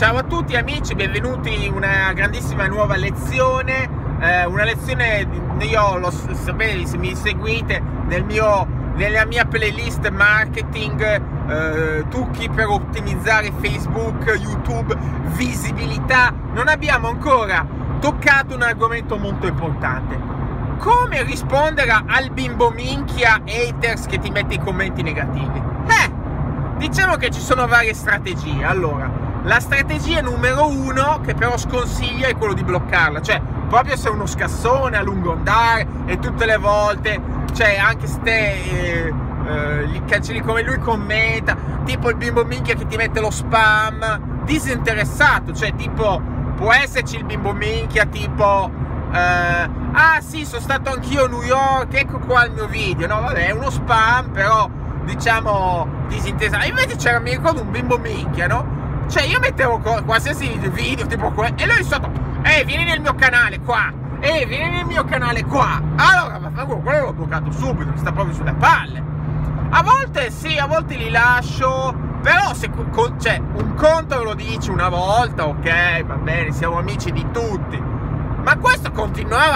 Ciao a tutti amici, benvenuti in una grandissima nuova lezione. Una lezione, io lo sapete, se mi seguite nella mia playlist marketing, trucchi per ottimizzare Facebook, YouTube, visibilità, non abbiamo ancora toccato un argomento molto importante: come rispondere al bimbo minchia haters che ti mette i commenti negativi. Diciamo che ci sono varie strategie. Allora, la strategia numero 1, che però sconsiglio, è quello di bloccarla. Cioè, proprio se è uno scassone a lungo andare e tutte le volte, cioè anche se gli cancelli come lui commenta, tipo il bimbo minchia che ti mette lo spam disinteressato. Cioè, tipo, può esserci il bimbo minchia tipo ah sì, sono stato anch'io a New York, ecco qua il mio video. No, vabbè, è uno spam, però diciamo disinteressato. Invece c'era, mi ricordo, un bimbo minchia, no? Cioè io mettevo qualsiasi video tipo e lui sotto, vieni nel mio canale qua, vieni nel mio canale qua. Allora quello l'ho bloccato subito, mi sta proprio sulle palle. A volte sì, a volte li lascio, però se cioè, un conto lo dici una volta, ok, va bene, siamo amici di tutti. Ma questo continuava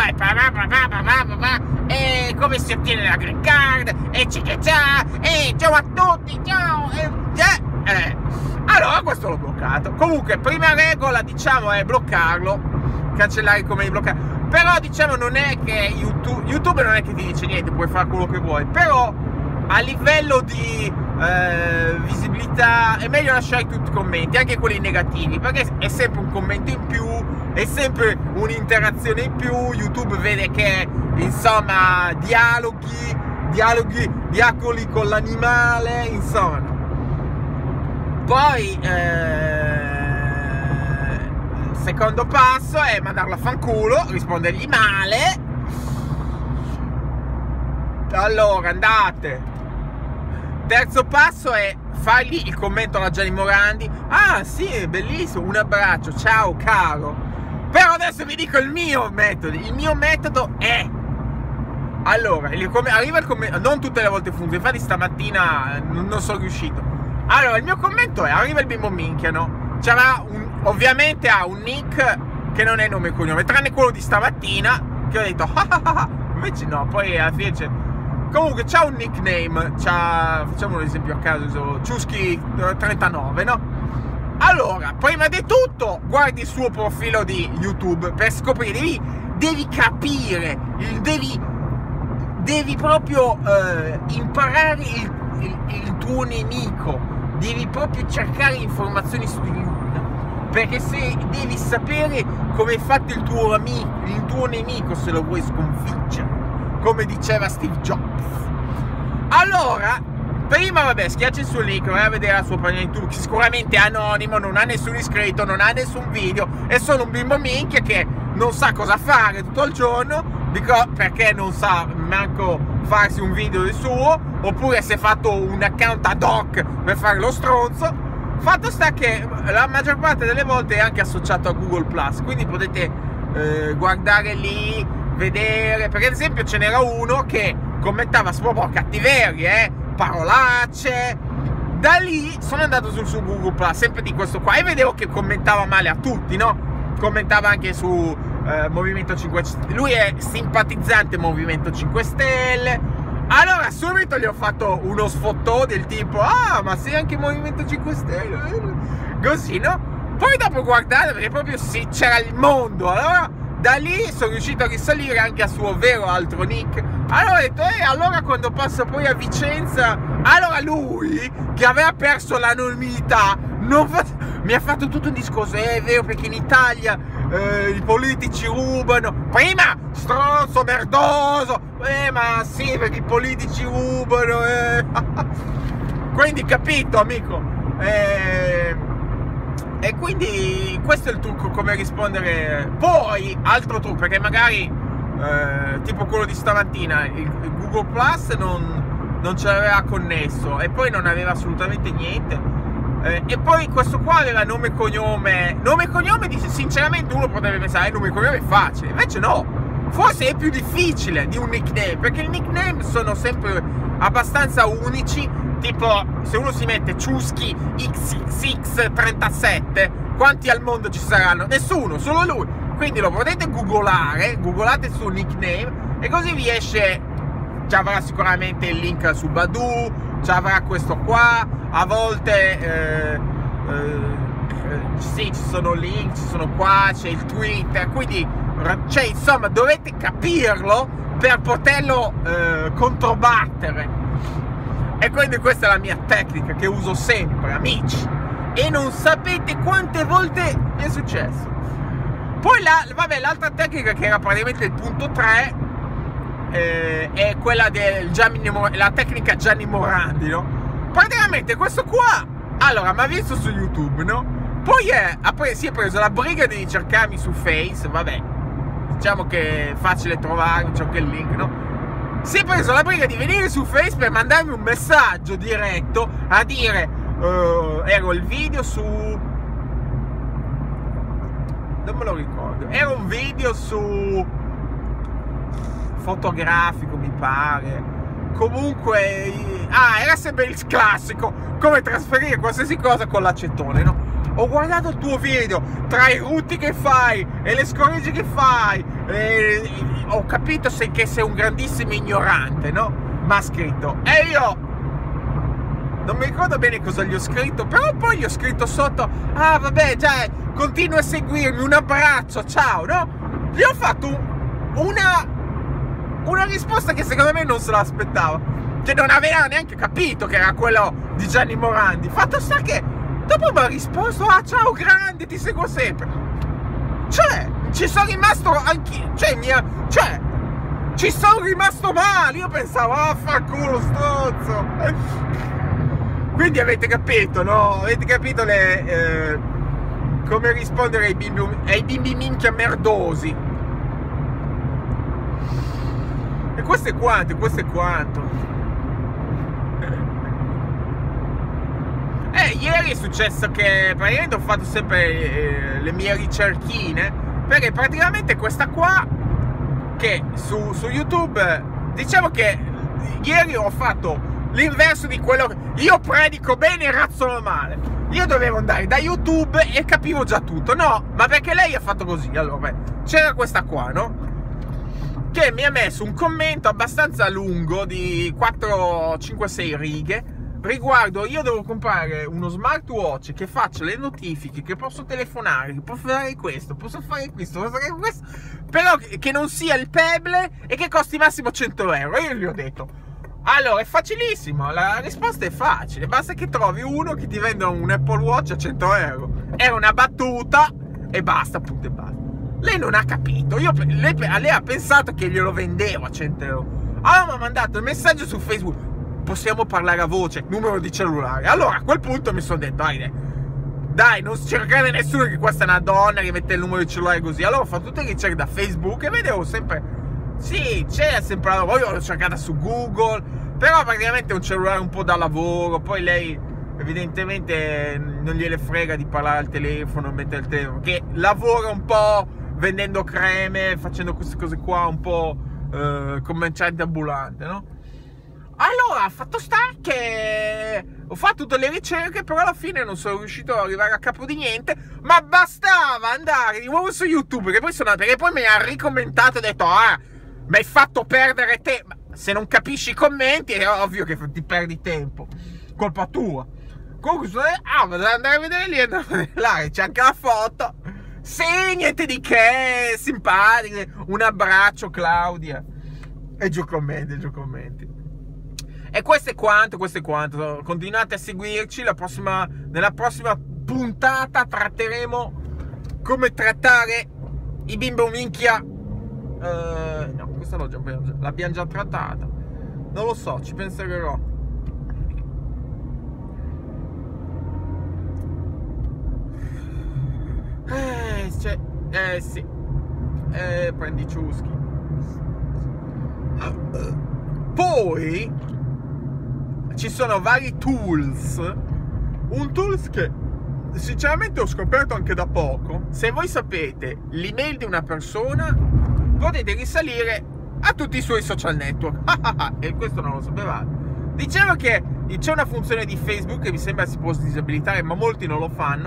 e come si ottiene la green card, e ciao a tutti, ciao, allora questo l'ho bloccato. Comunque, prima regola, diciamo, è bloccarlo, cancellare i commenti, bloccare. Però diciamo non è che YouTube non è che ti dice niente, puoi fare quello che vuoi, però a livello di visibilità è meglio lasciare tutti i commenti, anche quelli negativi, perché è sempre un commento in più, è sempre un'interazione in più. YouTube vede che, insomma, dialoghi con l'animale, insomma. Poi il secondo passo è mandarlo a fanculo, rispondergli male. Allora andate. Terzo passo è fargli il commento alla Gianni Morandi: ah sì, è bellissimo, un abbraccio, ciao caro. Però adesso vi dico il mio metodo. Il mio metodo è, allora, arriva il commento, non tutte le volte funziona, infatti stamattina non sono riuscito. Allora, il mio commento è: arriva il bimbo minchia, no? Ovviamente ha un nick che non è nome e cognome, tranne quello di stamattina, che ho detto invece no, poi alla fine c'è. Comunque c'ha un nickname, facciamo un esempio a caso, Ciuschi39, no? Allora, prima di tutto guardi il suo profilo di YouTube per scoprire, devi capire, devi proprio imparare il tuo nemico, devi proprio cercare informazioni su di lui, perché se devi sapere come è fatto il tuo nemico se lo vuoi sconfiggere, come diceva Steve Jobs. Allora, prima, vabbè, schiaccia il suo link, vai a vedere la sua pagina YouTube, che sicuramente è anonimo, non ha nessun iscritto, non ha nessun video, è solo un bimbo minchia che non sa cosa fare tutto il giorno, perché non sa manco farsi un video del suo, oppure si è fatto un account ad hoc per fare lo stronzo. Fatto sta che la maggior parte delle volte è anche associato a Google Plus, quindi potete guardare lì, vedere, perché ad esempio ce n'era uno che commentava proprio cattiverie, parolacce. Da lì sono andato sul suo Google Plus, sempre di questo qua, e vedevo che commentava male a tutti, no? Commentava anche su Movimento 5 Stelle, lui è simpatizzante Movimento 5 Stelle. Allora subito gli ho fatto uno sfottò del tipo: ah, ma sei anche Movimento 5 Stelle? Così, no? Poi dopo guardate, perché proprio sì, c'era il mondo. Allora da lì sono riuscito a risalire anche al suo vero altro nick. Allora ho detto, allora quando passa poi a Vicenza, allora lui, che aveva perso l'anonimità, mi ha fatto tutto un discorso: è vero, perché in Italia i politici rubano. Prima, stronzo, merdoso, ma sì, perché i politici rubano, Quindi, capito, amico? E quindi questo è il trucco, come rispondere. Poi, altro trucco, perché magari tipo quello di stamattina, il Google Plus non ce l'aveva connesso, e poi non aveva assolutamente niente. E poi questo qua aveva nome e cognome. Nome e cognome, dice, sinceramente uno potrebbe pensare nome e cognome è facile, invece no, forse è più difficile di un nickname, perché i nickname sono sempre abbastanza unici. Tipo, se uno si mette Ciuschi XXX37, Quanti al mondo ci saranno? Nessuno, solo lui. Quindi lo potete googolare, googolate su nickname e così vi esce. Ci avrà sicuramente il link su Badoo, ci avrà questo qua, a volte sì, ci sono link, ci sono qua, c'è il Twitter, quindi cioè, insomma dovete capirlo per poterlo controbattere. E quindi questa è la mia tecnica che uso sempre, amici, e non sapete quante volte mi è successo. Poi vabbè, l'altra tecnica, che era praticamente il punto 3, è quella la tecnica Gianni Morandi, no? Praticamente questo qua, allora, mi ha visto su YouTube, no? Poi si è preso la briga di cercarmi su Face, vabbè, diciamo che è facile trovare, c'è anche il link, no? Si è preso la briga di venire su Face per mandarmi un messaggio diretto a dire, ero il video su, non me lo ricordo, era un video su fotografico, mi pare. Comunque, era sempre il classico, come trasferire qualsiasi cosa con l'acetone, no? Ho guardato il tuo video, tra i rutti che fai e le scorregge che fai, ho capito che sei un grandissimo ignorante, no? Ma ha scritto, e io non mi ricordo bene cosa gli ho scritto, però poi gli ho scritto sotto, vabbè, già, continua a seguirmi, un abbraccio, ciao, no? Gli ho fatto una risposta che secondo me non se l'aspettava, che non aveva neanche capito che era quello di Gianni Morandi. Fatto sta che dopo mi ha risposto, ciao grande, ti seguo sempre. Cioè, ci sono rimasto anch'io, ci sono rimasto male. Io pensavo, fanculo stronzo. Quindi avete capito, no? Avete capito come rispondere ai bimbi minchia merdosi. E questo è quanto. Ieri è successo che praticamente ho fatto sempre le mie ricerchine, perché praticamente questa qua, che su YouTube, diciamo che ieri ho fatto l'inverso di quello che io predico bene e razzolo male. Io dovevo andare da YouTube e capivo già tutto, no? Ma perché lei ha fatto così? Allora, c'era questa qua, no? Che mi ha messo un commento abbastanza lungo di 4, 5, 6 righe riguardo io devo comprare uno smartwatch che faccia le notifiche, che posso telefonare, che posso fare questo, posso fare questo, però che non sia il Pebble e che costi massimo 100 euro. Io gli ho detto, allora è facilissimo, la risposta è facile, basta che trovi uno che ti venda un Apple Watch a 100 euro. Era una battuta e basta, appunto, e basta. Lei non ha capito, lei ha pensato che glielo vendevo a 100 euro. Allora mi ha mandato il messaggio su Facebook, possiamo parlare a voce, numero di cellulare. Allora a quel punto mi sono detto, dai, non cercare nessuno, che questa è una donna che mette il numero di cellulare così. Allora ho fatto tutte le ricerche da Facebook e vedevo sempre, sì, c'era sempre, poi l'ho cercata su Google, però praticamente è un cellulare un po' da lavoro. Poi lei evidentemente non gliele frega di parlare al telefono, mettere il telefono, che lavora un po' vendendo creme, facendo queste cose qua, un po' commerciante ambulante, no? Allora, fatto sta che ho fatto tutte le ricerche, però alla fine non sono riuscito ad arrivare a capo di niente, ma bastava andare di nuovo su YouTube, perché poi mi ha ricommentato e ha detto, mi hai fatto perdere tempo. Se non capisci i commenti è ovvio che ti perdi tempo, colpa tua. Comunque vado ad andare a vedere lì, andare a vedere là, c'è anche la foto. Sì, niente di che, simpatiche, un abbraccio Claudia. E giù commenti. E questo è quanto. Continuate a seguirci. Nella prossima puntata tratteremo come trattare i bimbo minchia. No, questa l'abbiamo già trattata. Non lo so, ci penserò. Sì. Prendi ciuschi. Poi ci sono vari tools. Un tools che sinceramente ho scoperto anche da poco. Se voi sapete l'email di una persona, potete risalire a tutti i suoi social network. E questo non lo sapevate. Dicevo che c'è una funzione di Facebook che mi sembra si può disabilitare, ma molti non lo fanno.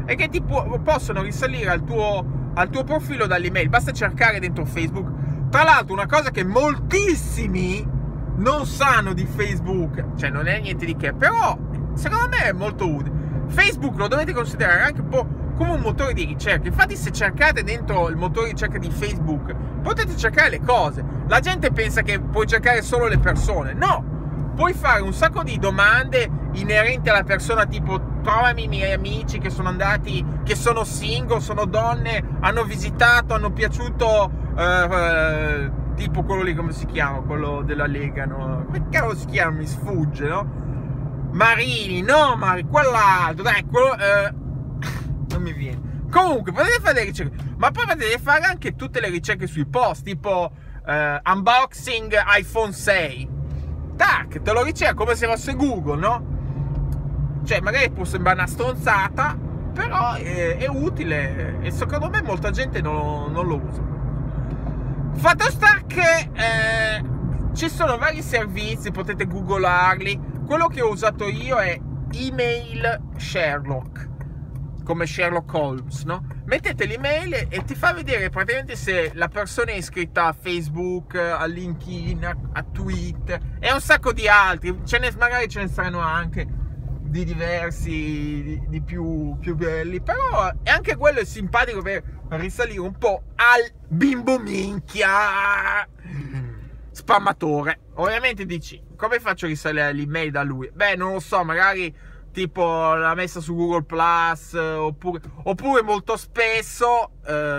e che possono risalire al tuo profilo dall'email. Basta cercare dentro Facebook. Tra l'altro, una cosa che moltissimi non sanno di Facebook, cioè non è niente di che, però secondo me è molto utile. Facebook lo dovete considerare anche un po' come un motore di ricerca. Infatti, se cercate dentro il motore di ricerca di Facebook, potete cercare le cose. La gente pensa che puoi cercare solo le persone. No! Puoi fare un sacco di domande inerenti alla persona, tipo trovami i miei amici che sono andati, che sono single, sono donne, hanno visitato, hanno piaciuto, tipo quello lì, come si chiama? Quello della Lega, no? Come cavolo si chiama? Mi sfugge, no? Marini, no, quell'altro, dai, quello, non mi viene. Comunque, potete fare le ricerche, ma poi potete fare anche tutte le ricerche sui post, tipo unboxing iPhone 6. Tac, te lo ricerca come se fosse Google, no? Cioè, magari può sembrare una stronzata, però è utile e secondo me molta gente non lo usa. Fatto sta che ci sono vari servizi, potete googlarli. Quello che ho usato io è Email Sherlock, come Sherlock Holmes, no? Mettete l'email e ti fa vedere praticamente se la persona è iscritta a Facebook, a LinkedIn, a Twitter e un sacco di altri. Magari ce ne saranno anche di diversi, di più belli, però è anche quello è simpatico per risalire un po' al bimbo minchia spammatore. Ovviamente dici, come faccio a risalire l'email da lui? Beh, non lo so, magari tipo l'ha messa su Google Plus, oppure molto spesso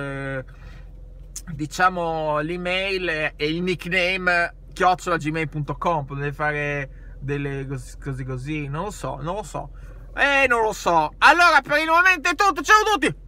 diciamo l'email e il nickname @gmail.com. Potete fare delle così, non lo so. Allora, per il momento è tutto, ciao a tutti.